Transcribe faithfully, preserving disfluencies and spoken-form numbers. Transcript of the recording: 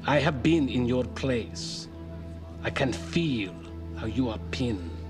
I have been in your place. I can feel how you are pinned.